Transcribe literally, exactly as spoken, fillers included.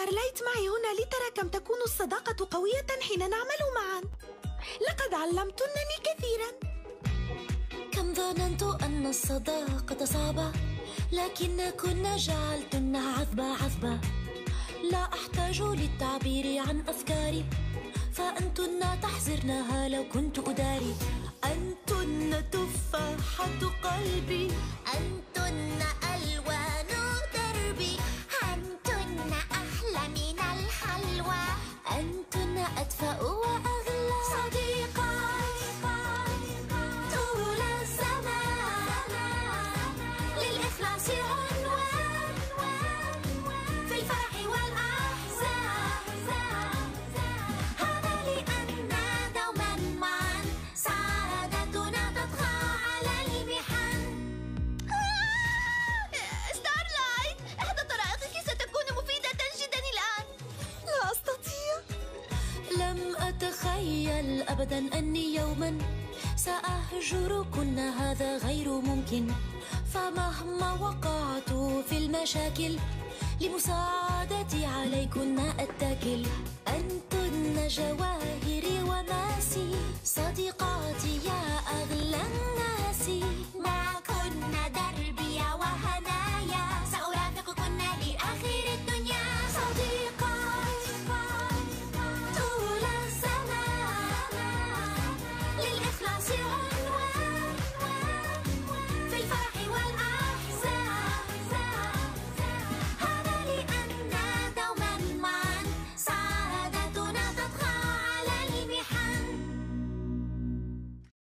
ستارلايت معي هنا لترى كم تكون الصداقة قوية حين نعمل معا. لقد علمتنني كثيرا. كم ظننت أن الصداقة صعبة، لكن كنا جعلتنا عذبة عذبة. لا أحتاج للتعبير عن أفكاري، فأنتن تحزرنها لو كنت أداري. أنتن تفاحة قلبي، أنتن ألوان دربي، أنتن أحلى من الحلوى، أنتن أدفأ وأغلى صديقات طول الزمان، للإخلاص عنوان في الفرح والأحزان. هذا لأننا دوما معا، سعادتنا تطغى على المحن. ستارلايت، إحدى طرائقك ستكون مفيدة جدا الآن. لا أستطيع. لم أتخيل أبدا أني يوما سأهجركن، هذا غير ممكن. فمهما وقعت في المشاكل، لمساعدتي عليكن أتكل. أنتن جواهري وماسي، صديقاتي يا أغلى الناس.